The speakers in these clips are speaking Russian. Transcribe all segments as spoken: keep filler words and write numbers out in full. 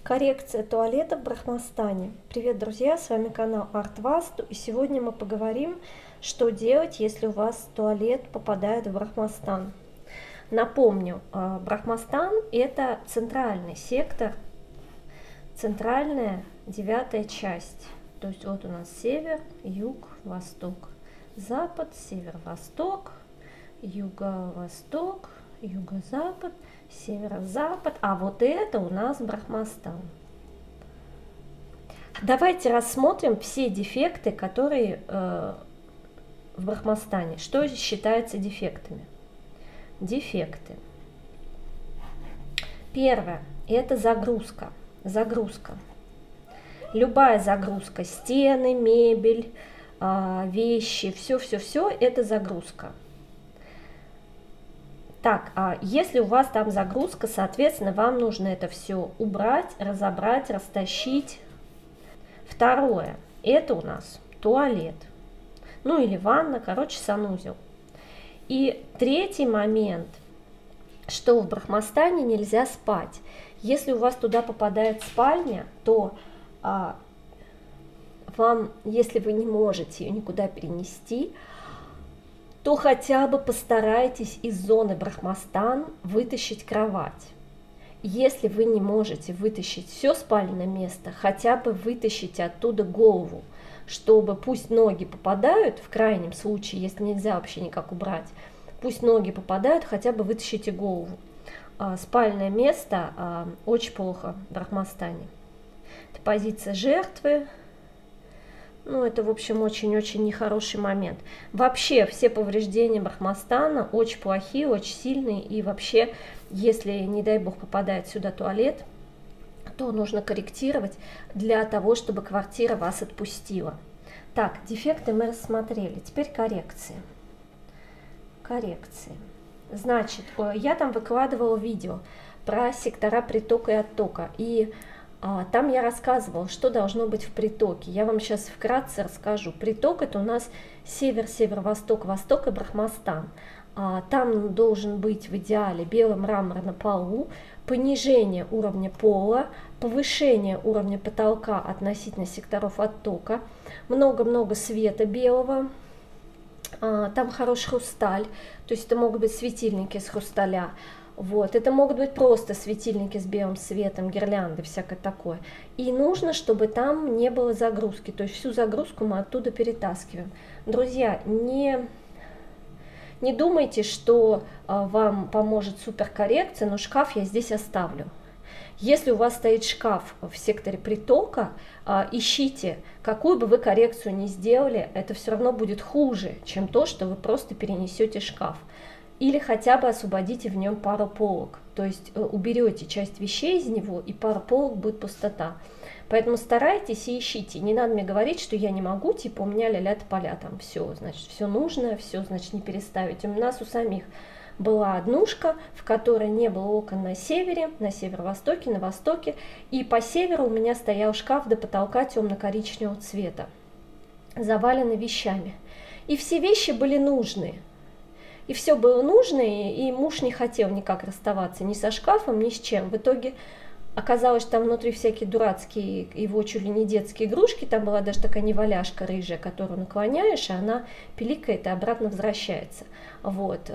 Коррекция туалета в Брахмастане. Привет, друзья, с вами канал Арт Васту, и сегодня мы поговорим, что делать, если у вас туалет попадает в Брахмастан. Напомню, Брахмастан – это центральный сектор, центральная девятая часть. То есть вот у нас север, юг, восток, запад, северо-восток, юго-восток, юго-запад, северо-запад, а вот это у нас Брахмастан. Давайте рассмотрим все дефекты, которые э, в Брахмастане. Что считается дефектами? Дефекты. Первое – это загрузка. Загрузка. Любая загрузка, стены, мебель, э, вещи, все-все-все – это загрузка. Так, а если у вас там загрузка, соответственно, вам нужно это все убрать, разобрать, растащить. Второе, это у нас туалет, ну или ванна, короче, санузел. И третий момент, что в Брахмастане нельзя спать. Если у вас туда попадает спальня, то а, вам, если вы не можете ее никуда перенести, то хотя бы постарайтесь из зоны Брахмастан вытащить кровать. Если вы не можете вытащить все спальное место, хотя бы вытащите оттуда голову, чтобы пусть ноги попадают, в крайнем случае, если нельзя вообще никак убрать, пусть ноги попадают, хотя бы вытащите голову. Спальное место очень плохо в Брахмастане. Это позиция жертвы. Ну, это, в общем, очень-очень нехороший момент. Вообще, все повреждения Брахмастана очень плохие, очень сильные. И вообще, если, не дай бог, попадает сюда туалет, то нужно корректировать для того, чтобы квартира вас отпустила. Так, дефекты мы рассмотрели. Теперь коррекции. Коррекции. Значит, я там выкладывала видео про сектора притока и оттока. И А, там я рассказывала, что должно быть в притоке. Я вам сейчас вкратце расскажу. Приток – это у нас север, северо-восток, восток и Брахмастан. А, там должен быть в идеале белый мрамор на полу, понижение уровня пола, повышение уровня потолка относительно секторов оттока, много-много света белого. А, там хороший хрусталь, то есть это могут быть светильники с хрусталя. Вот, это могут быть просто светильники с белым светом, гирлянды, всякое такое. И нужно, чтобы там не было загрузки, то есть всю загрузку мы оттуда перетаскиваем. Друзья, не, не думайте, что а, вам поможет суперкоррекция, но шкаф я здесь оставлю. Если у вас стоит шкаф в секторе притока, а, ищите, какую бы вы коррекцию ни сделали, это все равно будет хуже, чем то, что вы просто перенесете шкаф. Или хотя бы освободите в нем пару полок, то есть уберете часть вещей из него, и пару полок будет пустота. Поэтому старайтесь и ищите. Не надо мне говорить, что я не могу, типа у меня ля-ля тополя, там все, значит, все нужно, все, значит, не переставить. У нас у самих была однушка, в которой не было окон на севере, на северо-востоке, на востоке, и по северу у меня стоял шкаф до потолка темно-коричневого цвета, заваленный вещами. И все вещи были нужные. И все было нужно, и муж не хотел никак расставаться ни со шкафом, ни с чем. В итоге оказалось, что там внутри всякие дурацкие, его чуть ли не детские игрушки. Там была даже такая неваляшка рыжая, которую наклоняешь, и она пиликает и обратно возвращается. Вот.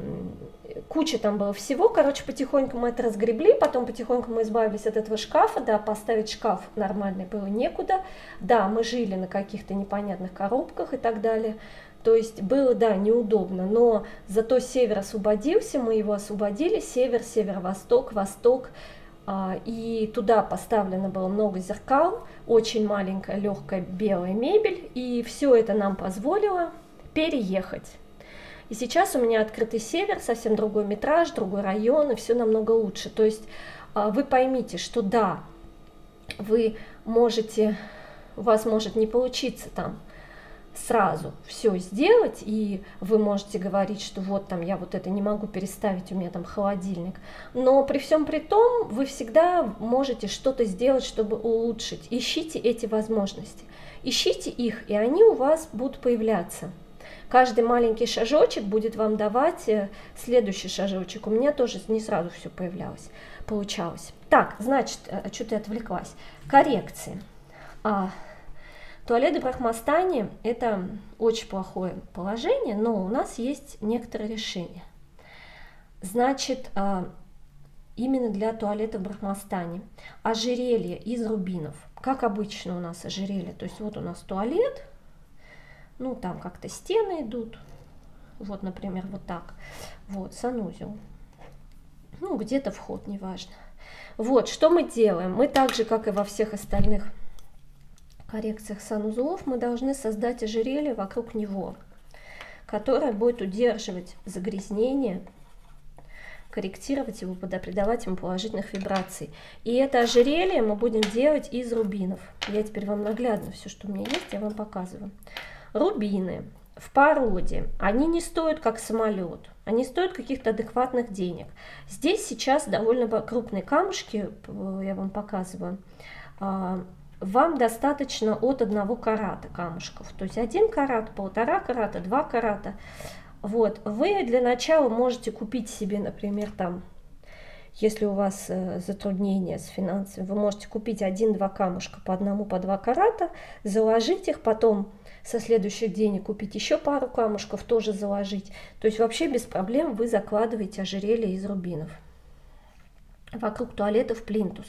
Куча там было всего. Короче, потихоньку мы это разгребли, потом потихоньку мы избавились от этого шкафа. Да, поставить шкаф нормальный было некуда. Да, мы жили на каких-то непонятных коробках и так далее. То есть было, да, неудобно, но зато север освободился, мы его освободили, север, северо-восток, восток, а, и туда поставлено было много зеркал, очень маленькая легкая белая мебель, и все это нам позволило переехать. И сейчас у меня открытый север, совсем другой метраж, другой район, и все намного лучше. То есть а, вы поймите, что да, вы можете, у вас может не получиться там сразу все сделать, и вы можете говорить, что вот там я вот это не могу переставить, у меня там холодильник, но при всем при том вы всегда можете что-то сделать, чтобы улучшить. Ищите эти возможности, ищите их, и они у вас будут появляться. Каждый маленький шажочек будет вам давать следующий шажочек. У меня тоже не сразу все появлялось, получалось. Так, значит, что-то я отвлеклась. Коррекции. А, туалет в Брахмастане – это очень плохое положение, но у нас есть некоторые решения. Значит, а, именно для туалета в Брахмастане ожерелье из рубинов. Как обычно у нас ожерелье. То есть вот у нас туалет, ну там как-то стены идут. Вот, например, вот так. Вот, санузел. Ну, где-то вход, неважно. Вот, что мы делаем? Мы так же, как и во всех остальных коррекциях санузлов, мы должны создать ожерелье вокруг него, которое будет удерживать загрязнение, корректировать его, придавать ему положительных вибраций. И это ожерелье мы будем делать из рубинов. Я теперь вам наглядно все, что у меня есть, я вам показываю. Рубины в породе, они не стоят как самолет, они стоят каких-то адекватных денег. Здесь сейчас довольно крупные камушки, я вам показываю. Вам достаточно от одного карата камушков, то есть один карат, полтора карата, два карата. Вот, вы для начала можете купить себе, например, там, если у вас э, затруднения с финансами, вы можете купить один-два камушка по одному, по два карата, заложить их, потом со следующих денег купить еще пару камушков, тоже заложить. То есть вообще без проблем вы закладываете ожерелье из рубинов. Вокруг туалетов плинтус.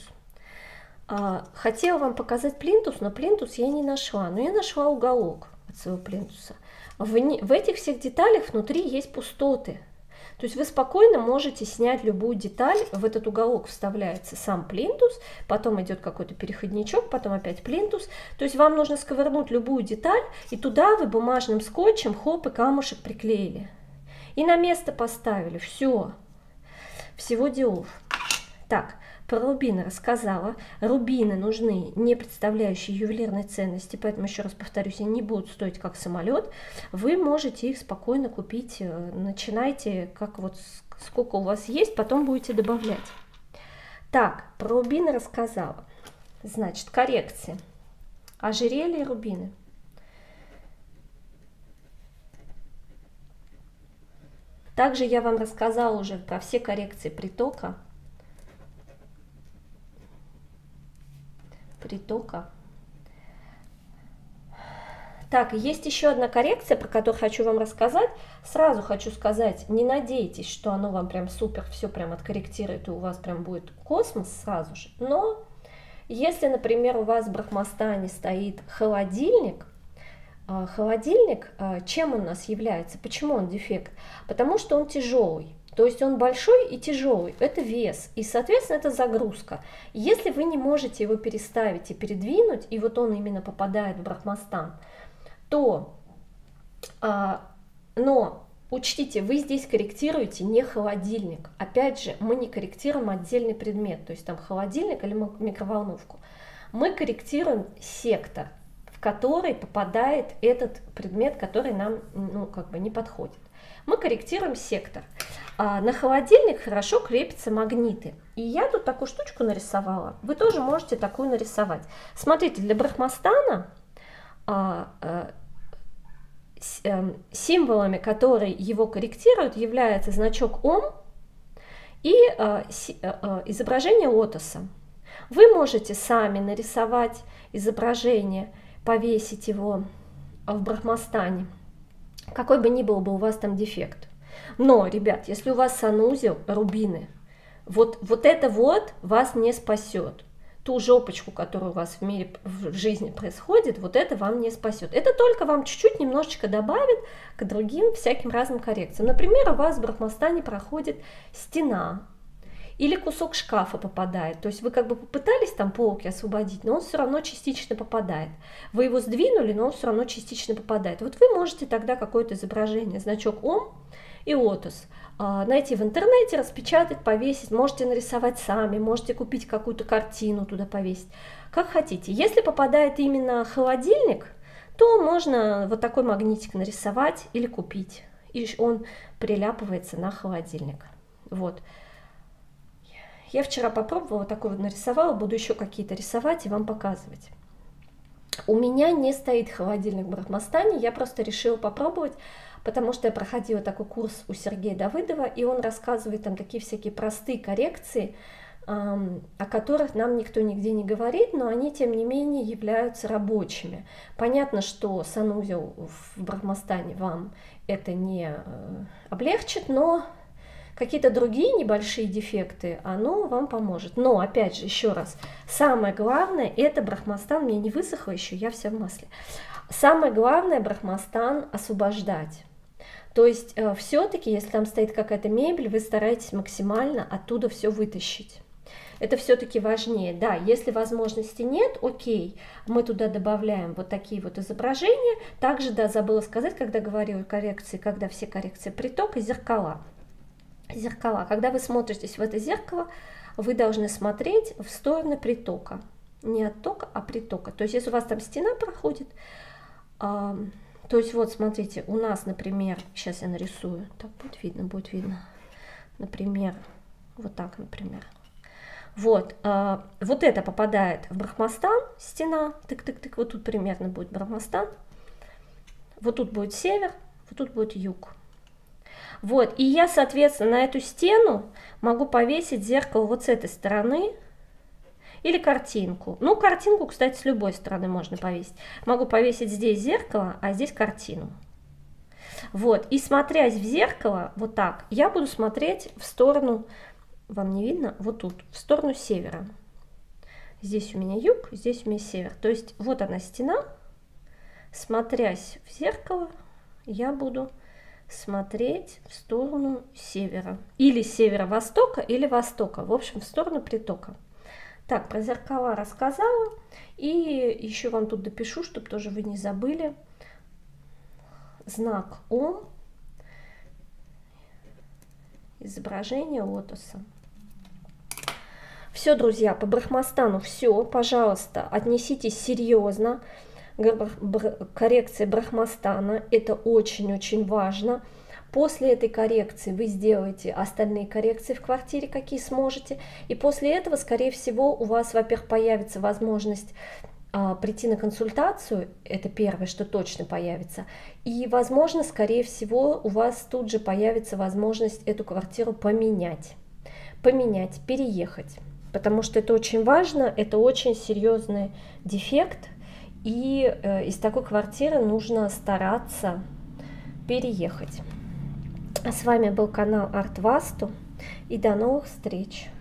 А, хотела вам показать плинтус, но плинтус я не нашла. Но я нашла уголок от своего плинтуса. В, не, в этих всех деталях внутри есть пустоты. То есть вы спокойно можете снять любую деталь, в этот уголок вставляется сам плинтус, потом идет какой-то переходничок, потом опять плинтус. То есть вам нужно сковырнуть любую деталь, и туда вы бумажным скотчем хоп и камушек приклеили. И на место поставили. Все. Всего делов. Так. Про рубины рассказала. Рубины нужны, не представляющие ювелирной ценности, поэтому, еще раз повторюсь, они не будут стоить как самолет. Вы можете их спокойно купить. Начинайте, как вот сколько у вас есть, потом будете добавлять. Так, про рубины рассказала. Значит, коррекции. Ожерелье и рубины. Также я вам рассказала уже про все коррекции притока. Притока. Так, есть еще одна коррекция, про которую хочу вам рассказать. Сразу хочу сказать, не надейтесь, что оно вам прям супер все прям откорректирует, и у вас прям будет космос сразу же. Но если, например, у вас в Брахмастане стоит холодильник, холодильник, чем он у нас является? Почему он дефект? Потому что он тяжелый. То есть он большой и тяжелый, это вес, и, соответственно, это загрузка. Если вы не можете его переставить и передвинуть, и вот он именно попадает в Брахмастан, то, а, но учтите, вы здесь корректируете не холодильник. Опять же, мы не корректируем отдельный предмет, то есть там холодильник или микроволновку. Мы корректируем сектор, в который попадает этот предмет, который нам, ну, как бы не подходит. Мы корректируем сектор. А на холодильник хорошо крепятся магниты. И я тут такую штучку нарисовала. Вы тоже можете такую нарисовать. Смотрите, для Брахмастана а, а, с, а, символами, которые его корректируют, является значок Ом и а, си, а, изображение лотоса. Вы можете сами нарисовать изображение, повесить его в Брахмастане. Какой бы ни был бы у вас там дефект. Но, ребят, если у вас санузел, рубины, вот, вот это вот вас не спасет. Ту жопочку, которая у вас в мире, в жизни происходит, вот это вам не спасет. Это только вам чуть-чуть немножечко добавит к другим всяким разным коррекциям. Например, у вас в Брахмастане проходит стена, или кусок шкафа попадает. То есть вы как бы попытались там полки освободить, но он все равно частично попадает. Вы его сдвинули, но он все равно частично попадает. Вот вы можете тогда какое-то изображение, значок Ом и лотос найти в интернете, распечатать, повесить. Можете нарисовать сами, можете купить какую-то картину туда повесить. Как хотите. Если попадает именно холодильник, то можно вот такой магнитик нарисовать или купить. И он приляпывается на холодильник. Вот. Я вчера попробовала, такой вот нарисовала, буду еще какие-то рисовать и вам показывать. У меня не стоит холодильник в Брахмастане, я просто решила попробовать, потому что я проходила такой курс у Сергея Давыдова, и он рассказывает там такие всякие простые коррекции, о которых нам никто нигде не говорит, но они, тем не менее, являются рабочими. Понятно, что санузел в Брахмастане вам это не облегчит, но какие-то другие небольшие дефекты, оно вам поможет. Но, опять же, еще раз, самое главное, это Брахмастан, мне не высохло еще, я вся в масле. Самое главное, Брахмастан освобождать. То есть, э, все-таки, если там стоит какая-то мебель, вы стараетесь максимально оттуда все вытащить. Это все-таки важнее. Да, если возможности нет, окей, мы туда добавляем вот такие вот изображения. Также, да, забыла сказать, когда говорила коррекции, когда все коррекции притока, зеркала. Зеркала. Когда вы смотритесь в это зеркало, вы должны смотреть в сторону притока. Не оттока, а притока. То есть, если у вас там стена проходит, а, то есть, вот, смотрите, у нас, например, сейчас я нарисую, так будет видно, будет видно, например, вот так, например. Вот, э, вот это попадает в Брахмастан, стена, тык-тык-тык, вот тут примерно будет Брахмастан, вот тут будет север, вот тут будет юг. Вот, и я, соответственно, на эту стену могу повесить зеркало вот с этой стороны или картинку. Ну, картинку, кстати, с любой стороны можно повесить. Могу повесить здесь зеркало, а здесь картину. Вот, и смотрясь в зеркало, вот так, я буду смотреть в сторону... Вам не видно? Вот тут, в сторону севера. Здесь у меня юг, здесь у меня север. То есть вот она стена. Смотрясь в зеркало, я буду смотреть в сторону севера. Или северо-востока, или востока. В общем, в сторону притока. Так, про зеркала рассказала. И еще вам тут допишу, чтобы тоже вы не забыли. Знак Ом. Изображение лотоса. Все, друзья, по Брахмастану все. Пожалуйста, отнеситесь серьезно к коррекции Брахмастана. Это очень-очень важно. После этой коррекции вы сделаете остальные коррекции в квартире, какие сможете. И после этого, скорее всего, у вас, во-первых, появится возможность а, прийти на консультацию. Это первое, что точно появится. И, возможно, скорее всего, у вас тут же появится возможность эту квартиру поменять. Поменять, переехать. Потому что это очень важно, это очень серьезный дефект. И э, из такой квартиры нужно стараться переехать. А с вами был канал Арт Васту. И до новых встреч!